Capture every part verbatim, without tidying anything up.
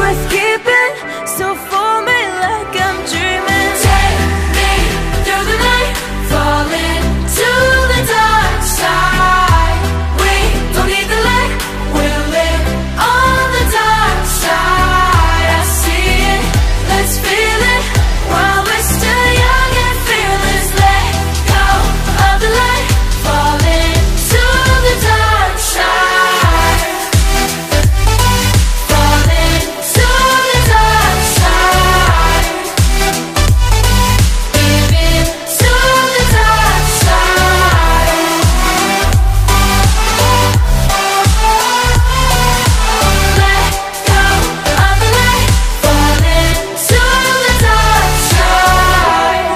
worth keeping. So fool me like I'm dreaming. Take me through the night, falling to the dark side. We don't need the light, we'll live on the dark side. I see it, let's feel it while we're still young and fearless. Let go of the light, falling to the dark side. Falling to the dark side. Giving to the dark side. Let go of the light, falling to the dark side.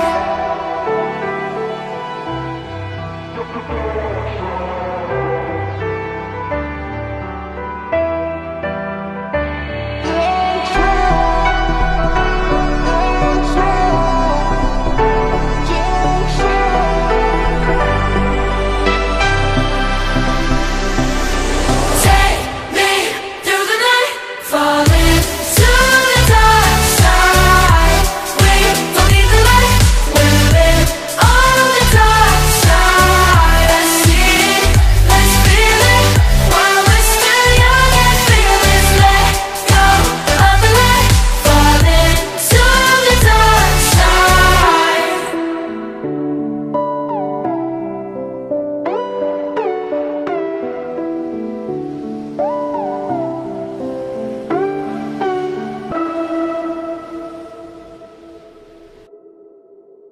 Take me through the night, falling to the dark side. We don't need the light, we'll live on the dark side. I see it, let's feel it while we're still young and fearless. Let go of the light, falling to the dark side.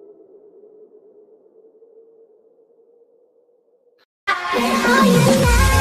Oh, you